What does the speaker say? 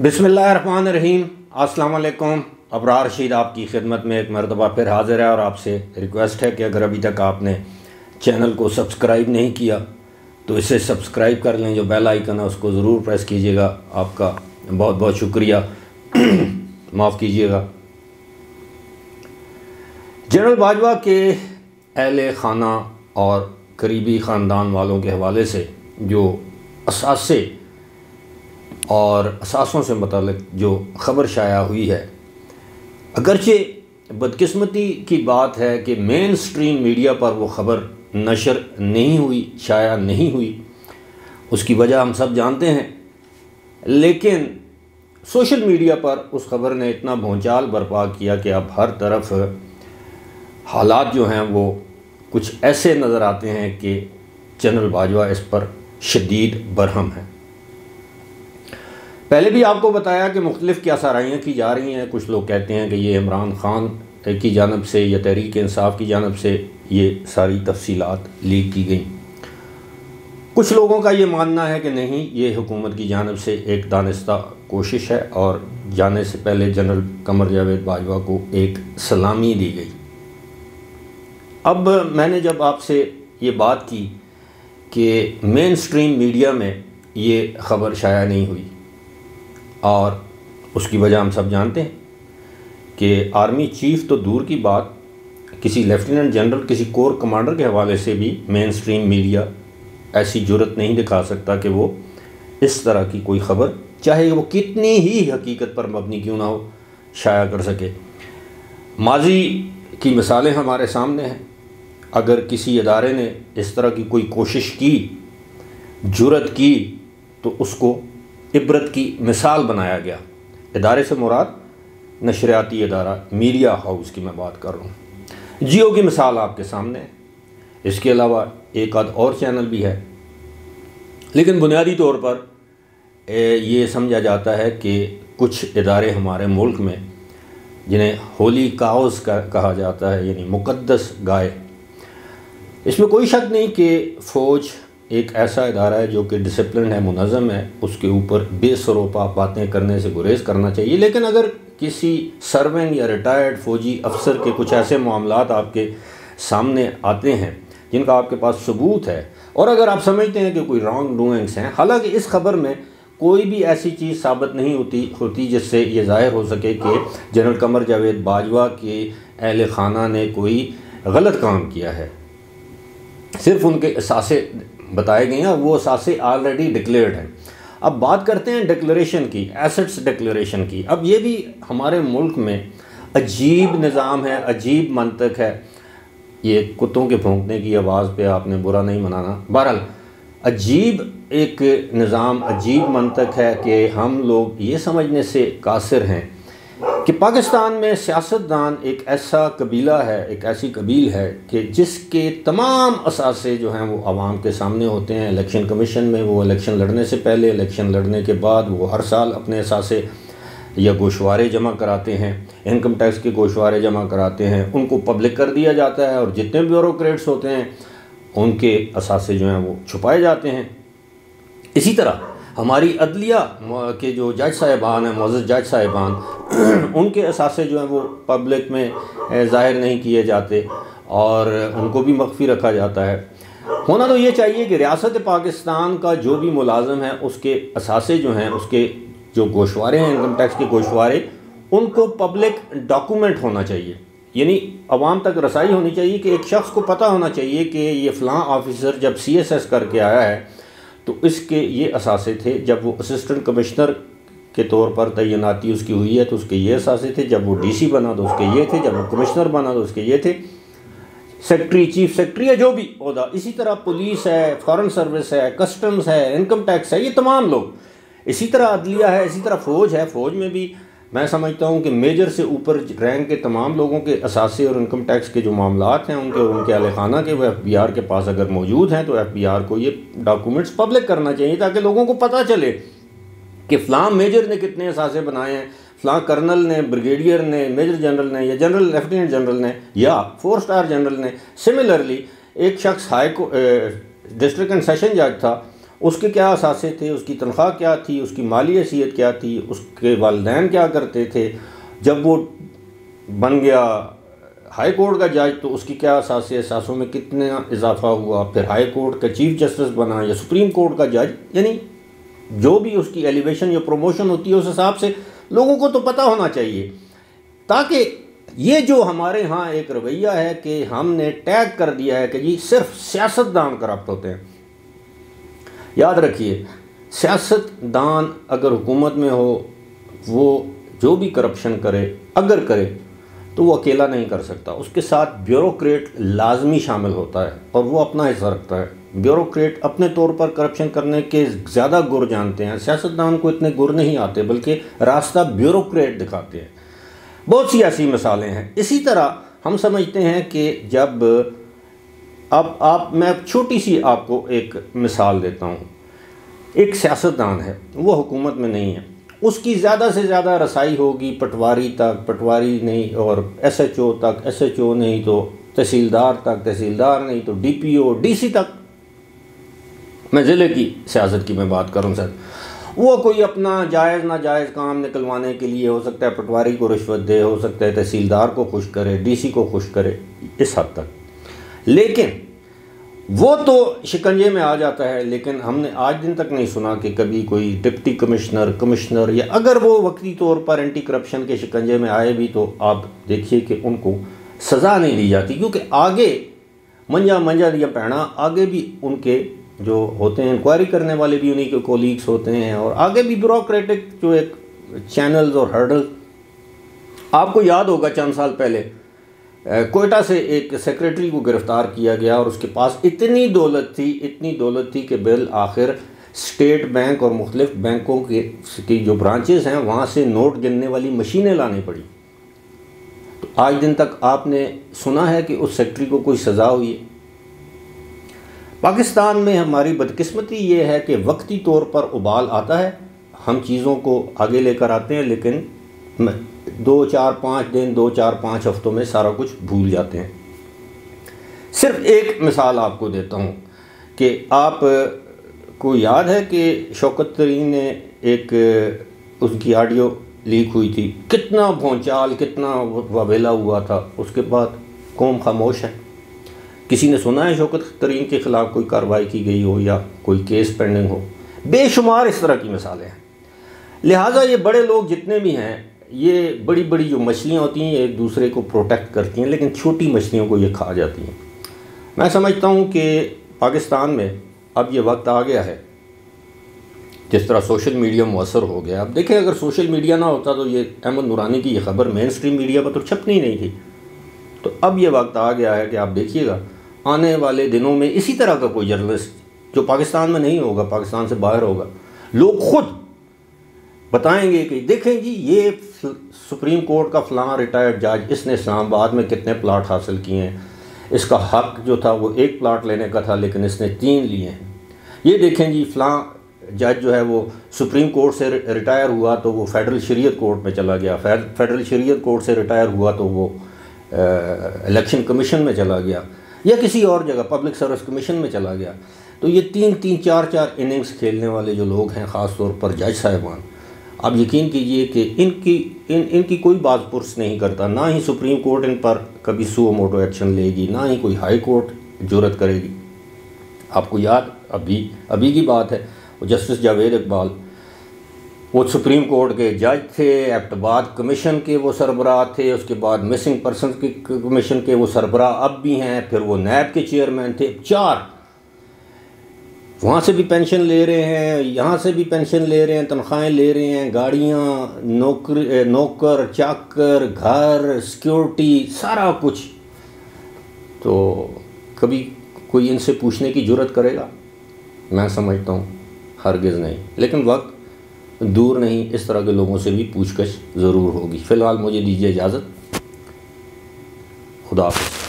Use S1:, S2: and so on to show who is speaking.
S1: बिस्मिल्लाहिर्रहमानिर्रहीम। अस्सलाम वालेकुम। अबरार रशीद आपकी खिदमत में एक मरतबा फिर हाज़िर है और आपसे रिक्वेस्ट है कि अगर अभी तक आपने चैनल को सब्सक्राइब नहीं किया तो इसे सब्सक्राइब कर लें। जो बेल आइकन है उसको ज़रूर प्रेस कीजिएगा। आपका बहुत बहुत शुक्रिया। माफ़ कीजिएगा। जनरल बाजवा के अहले खाना और करीबी ख़ानदान वालों के हवाले से जो असासे और असासों से मुताल्लिक़ जो ख़बर शाया हुई है, अगरचे बदकिस्मती की बात है कि मेन स्ट्रीम मीडिया पर वो ख़बर नशर नहीं हुई, शाया नहीं हुई। उसकी वजह हम सब जानते हैं, लेकिन सोशल मीडिया पर उस ख़बर ने इतना भौचाल बर्पा किया कि अब हर तरफ हालात जो हैं वो कुछ ऐसे नज़र आते हैं कि जनरल बाजवा इस पर शदीद बरहम है। पहले भी आपको बताया कि मुख्तलिफ़ क्या साराइयाँ की जा रही हैं। कुछ लोग कहते हैं कि ये इमरान ख़ान की जानब से या तहरीक इंसाफ की जानब से ये सारी तफसीलात लीक की गई। कुछ लोगों का ये मानना है कि नहीं, ये हुकूमत की जानब से एक दानिस्ता कोशिश है और जाने से पहले जनरल कमर जावेद बाजवा को एक सलामी दी गई। अब मैंने जब आपसे ये बात की कि मेन स्ट्रीम मीडिया में ये ख़बर शाया नहीं हुई और उसकी वजह हम सब जानते हैं कि आर्मी चीफ़ तो दूर की बात, किसी लेफ्टिनेंट जनरल, किसी कोर कमांडर के हवाले से भी मेन स्ट्रीम मीडिया ऐसी जुर्रत नहीं दिखा सकता कि वो इस तरह की कोई ख़बर, चाहे वो कितनी ही हकीकत पर मबनी क्यों ना हो, शाया कर सके। माजी की मिसालें हमारे सामने हैं। अगर किसी इदारे ने इस तरह की कोई कोशिश की, जुर्रत की, तो उसको इबरत की मिसाल बनाया गया। इदारे से मुराद नशरियाती इदारा, मीडिया हाउस की मैं बात कर रहा हूँ। जियो की मिसाल आपके सामने है। इसके अलावा एक आध और चैनल भी है, लेकिन बुनियादी तौर पर ये समझा जाता है कि कुछ इदारे हमारे मुल्क में, जिन्हें होली काउस कहा जाता है, यानी मुक़द्दस गाय, इसमें कोई शक नहीं कि फ़ौज एक ऐसा इदारा है जो कि डिसिप्लिन है, मुनज़्ज़म है। उसके ऊपर बेसरोपा बातें करने से गुरेज करना चाहिए। लेकिन अगर किसी सर्विंग या रिटायर्ड फ़ौजी अफसर के कुछ ऐसे मामलात आपके सामने आते हैं जिनका आपके पास सबूत है, और अगर आप समझते हैं कि कोई रॉन्ग डूइंग्स हैं, हालांकि इस खबर में कोई भी ऐसी चीज़ साबित नहीं होती जिससे ये ज़ाहिर हो सके कि जनरल कमर जावेद बाजवा के अहले खाना ने कोई गलत काम किया है। सिर्फ उनके असासे बताए गए हैं, वो असासे ऑलरेडी डिक्लेयर्ड हैं। अब बात करते हैं डिक्लेरेशन की, एसेट्स डिक्लेरेशन की। अब ये भी हमारे मुल्क में अजीब निज़ाम है, अजीब मंतक है। ये कुत्तों के भौंकने की आवाज़ पे आपने बुरा नहीं मनाना। बहरहाल अजीब एक निज़ाम, अजीब मंतक है कि हम लोग ये समझने से कासिर हैं कि पाकिस्तान में सियासतदान एक ऐसा कबीला है, एक ऐसी कबील है कि जिसके तमाम असासे जो हैं वो आवाम के सामने होते हैं। इलेक्शन कमीशन में वो इलेक्शन लड़ने से पहले, इलेक्शन लड़ने के बाद वो हर साल अपने असासे या गोशवारे जमा कराते हैं, इनकम टैक्स के गोशवारे जमा कराते हैं, उनको पब्लिक कर दिया जाता है और जितने ब्यूरोक्रेट्स होते हैं उनके असासे जो हैं वो छुपाए जाते हैं। इसी तरह हमारी अदलिया के जो जज साहिबान हैं, मुअज़्ज़ज़ जज साहिबान, उनके असासे जो हैं वो पब्लिक में ज़ाहिर नहीं किए जाते और उनको भी मख्फी रखा जाता है। होना तो ये चाहिए कि रियासत पाकिस्तान का जो भी मुलाज़िम है उसके असासे जो हैं, उसके जो गोशवारे हैं, इनकम टैक्स के गोशवारे, उनको पब्लिक डॉक्यूमेंट होना चाहिए, यानी अवाम तक रसाई होनी चाहिए कि एक शख्स को पता होना चाहिए कि ये फ़लाँ ऑफिसर जब CSS करके आया है तो इसके ये असासे थे। जब वो असिस्टेंट कमिश्नर के तौर पर तैनाती उसकी हुई है तो उसके ये असासे थे। जब वो DC बना तो उसके ये थे। जब वो कमिश्नर बना तो उसके ये थे। सेक्रेटरी, चीफ सेक्रेटरी है, जो भी ओहदा। इसी तरह पुलिस है, फॉरेन सर्विस है, कस्टम्स है, इनकम टैक्स है, ये तमाम लोग। इसी तरह अदलिया है, इसी तरह फ़ौज है। फ़ौज में भी मैं समझता हूँ कि मेजर से ऊपर रैंक के तमाम लोगों के असासे और इनकम टैक्स के जो मामलात हैं उनके और उनके अहले खाना के, वो FBR के पास अगर मौजूद हैं तो FBR को ये डॉक्यूमेंट्स पब्लिक करना चाहिए ताकि लोगों को पता चले कि फ़लाँ मेजर ने कितने असासे बनाए हैं, फ़लाँ कर्नल ने, ब्रिगेडियर ने, मेजर जनरल ने या जनरल लेफ्टिनेंट जनरल ने या 4 स्टार जनरल ने। सिमिलरली एक शख्स डिस्ट्रिक्ट एंड सेशन जज था, उसके क्या असासे थे, उसकी तनख्वाह क्या थी, उसकी माली हैसियत क्या थी, उसके वालिदैन क्या करते थे। जब वो बन गया हाई कोर्ट का जज तो उसकी क्या असासों में कितना इजाफा हुआ, फिर हाई कोर्ट का चीफ जस्टिस बना या सुप्रीम कोर्ट का जज, यानी जो भी उसकी एलिवेशन या प्रमोशन होती है उस हिसाब से लोगों को तो पता होना चाहिए, ताकि ये जो हमारे यहाँ एक रवैया है कि हमने टैग कर दिया है कि जी सिर्फ सियासतदान करप्ट होते हैं। याद रखिए, सियासतदान अगर हुकूमत में हो, वो जो भी करप्शन करे अगर करे तो वो अकेला नहीं कर सकता, उसके साथ ब्यूरोक्रेट लाजमी शामिल होता है और वो अपना हिस्सा रखता है। ब्यूरोक्रेट अपने तौर पर करप्शन करने के ज़्यादा गुर जानते हैं, सियासतदान को इतने गुर नहीं आते, बल्कि रास्ता ब्यूरोक्रेट दिखाते हैं। बहुत सी ऐसी मिसालें हैं। इसी तरह हम समझते हैं कि जब अब मैं छोटी सी आपको एक मिसाल देता हूँ। एक सियासतदान है, वो हुकूमत में नहीं है, उसकी ज़्यादा से ज़्यादा रसाई होगी पटवारी तक, पटवारी नहीं और SHO तक, SHO नहीं तो तहसीलदार तक, तहसीलदार नहीं तो DPO DC तक। मैं ज़िले की सियासत की मैं बात करूँ सर, वो कोई अपना जायज़ नाजायज़ काम निकलवाने के लिए हो सकता है पटवारी को रिश्वत दे, हो सकता है तहसीलदार को खुश करे, DC को खुश करे, इस हद तक। लेकिन वो तो शिकंजे में आ जाता है। लेकिन हमने आज दिन तक नहीं सुना कि कभी कोई डिप्टी कमिश्नर या अगर वो वक्ती तौर पर एंटी करप्शन के शिकंजे में आए भी तो आप देखिए कि उनको सज़ा नहीं दी जाती, क्योंकि आगे मंजा दिया पैना, आगे भी उनके जो होते हैं इंक्वायरी करने वाले भी उन्हीं के कोलीग्स होते हैं, और आगे भी ब्यूरोक्रेटिक जो एक चैनल्स और हर्डल। आपको याद होगा चंद साल पहले कोयटा से एक सेक्रेटरी को गिरफ़्तार किया गया और उसके पास इतनी दौलत थी कि बिल आखिर स्टेट बैंक और मुख्तलिफ बैंकों की जो ब्रांचेस हैं वहाँ से नोट गिनने वाली मशीनें लानी पड़ी। तो आज दिन तक आपने सुना है कि उस सेक्रेटरी को कोई सज़ा हुई है। पाकिस्तान में हमारी बदकिस्मती ये है कि वक्ती तौर पर उबाल आता है, हम चीज़ों को आगे लेकर आते हैं, लेकिन 2-4-5 दिन 2-4-5 हफ्तों में सारा कुछ भूल जाते हैं। सिर्फ एक मिसाल आपको देता हूँ कि आप को याद है कि शौकत तरीन ने एक उनकी ऑडियो लीक हुई थी, कितना भौंचाल, कितना वबेला हुआ था, उसके बाद कौम खामोश है। किसी ने सुना है शौकत तरीन के ख़िलाफ़ कोई कार्रवाई की गई हो या कोई केस पेंडिंग हो? बेशुमार इस तरह की मिसालें हैं। लिहाजा ये बड़े लोग जितने भी हैं, ये बड़ी बड़ी जो मछलियाँ होती हैं ये एक दूसरे को प्रोटेक्ट करती हैं, लेकिन छोटी मछलियों को ये खा जाती हैं। मैं समझता हूँ कि पाकिस्तान में अब ये वक्त आ गया है, जिस तरह सोशल मीडिया मुअस्सर हो गया। अब देखें, अगर सोशल मीडिया ना होता तो ये अहमद नूरानी की ये खबर मेन स्ट्रीम मीडिया पर तो छपनी नहीं थी। तो अब ये वक्त आ गया है कि आप देखिएगा आने वाले दिनों में इसी तरह का कोई जर्नलिस्ट जो पाकिस्तान में नहीं होगा, पाकिस्तान से बाहर होगा, लोग खुद बताएंगे कि देखें जी ये सुप्रीम कोर्ट का फ़लाँ रिटायर्ड जज, इसने इस्लामाबाद में कितने प्लाट हासिल किए हैं, इसका हक जो था वो 1 प्लाट लेने का था लेकिन इसने 3 लिए हैं। ये देखें जी फ़लाँ जज जो है वो सुप्रीम कोर्ट से रिटायर हुआ तो वो फेडरल शरीयत कोर्ट में चला गया, फेडरल शरीयत कोर्ट से रिटायर हुआ तो वो इलेक्शन कमीशन में चला गया या किसी और जगह पब्लिक सर्विस कमीशन में चला गया। तो ये 3-3, 4-4 इनिंग्स खेलने वाले जो लोग हैं, ख़ास तौर पर जज साहिबान, आप यकीन कीजिए कि इनकी कोई बात पुरस नहीं करता। ना ही सुप्रीम कोर्ट इन पर कभी सुओ मोटो एक्शन लेगी, ना ही कोई हाई कोर्ट जुर्रत करेगी। आपको याद अभी की बात है, वो जस्टिस जावेद इकबाल, वो सुप्रीम कोर्ट के जज थे, एबटाबाद कमीशन के वो सरबराह थे, उसके बाद मिसिंग पर्सन के कमीशन के वो सरबराह अब भी हैं, फिर वो नैब के चेयरमैन थे। 4 वहाँ से भी पेंशन ले रहे हैं, यहाँ से भी पेंशन ले रहे हैं, तनख्वाहें ले रहे हैं, गाड़ियाँ, नौकर चाकर, घर, सिक्योरिटी, सारा कुछ। तो कभी कोई इनसे पूछने की जुर्रत करेगा? मैं समझता हूँ हरगिज़ नहीं। लेकिन वक्त दूर नहीं, इस तरह के लोगों से भी पूछताछ ज़रूर होगी। फ़िलहाल मुझे दीजिए इजाज़त। खुदा हाफ़िज़।